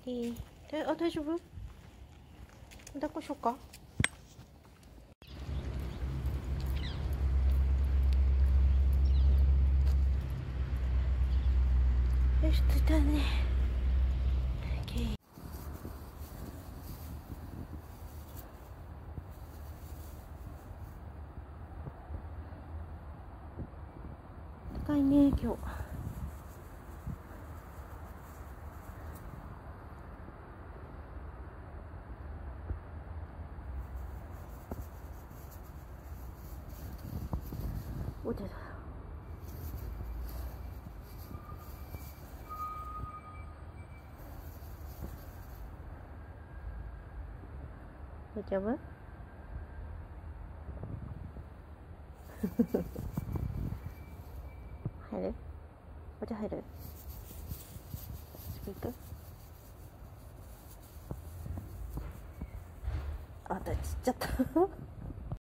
大丈夫？抱っこしようか。よし、着いたね。高いね、今日。お茶だ。大丈夫？入る？お茶入る？行く？あ、ちっちゃった。